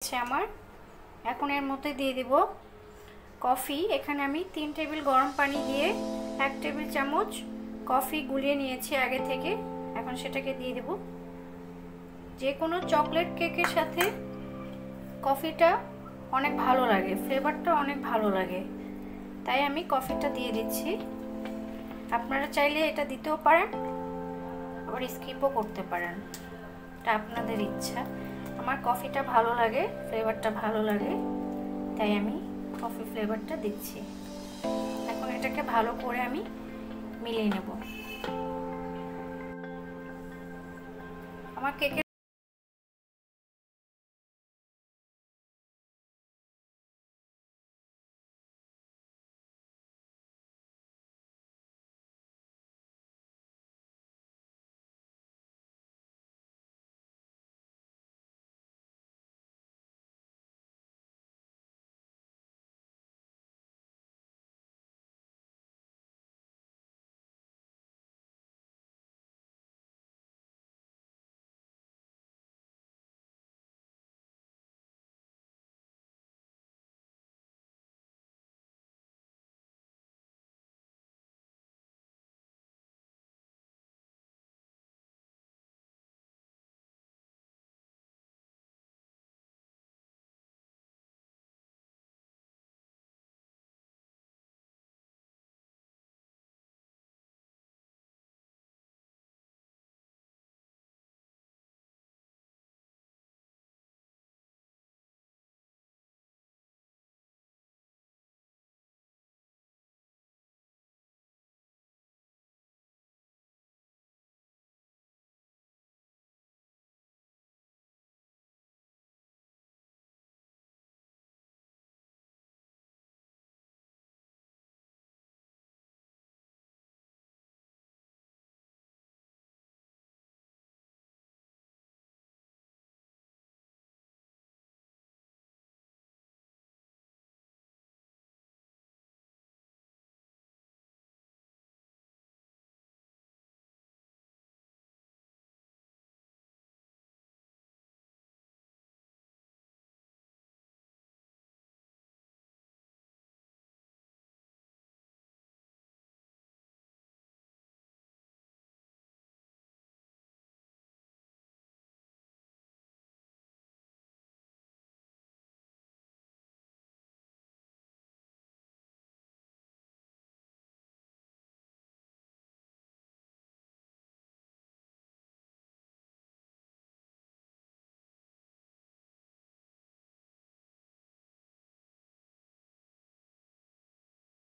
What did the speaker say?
গেছে আমার। এখন এর মধ্যে দিয়ে দিব কফি। এখানে আমি 3 টেবিল গরম পানি দিয়ে 1 টেবিল চামচ কফি গুলিয়ে নিয়েছি আগে থেকে। এখন সেটাকে দিয়ে দেব। যে কোনো চকলেট কেকের সাথে কফিটা অনেক ভালো লাগে, ফ্লেভারটা অনেক ভালো লাগে, তাই আমি কফিটা দিয়ে দিচ্ছি। আপনারা চাইলে এটা দিতেও পারেন, আবার স্কিপও করতে পারেন, এটা আপনাদের ইচ্ছা। আমার কফিটা ভালো লাগে, ফ্লেভারটা ভালো লাগে, তাই আমি কফি ফ্লেভারটা দিচ্ছি। এখন এটাকে ভালো করে আমি মিলিয়ে নেব। আমার কেকের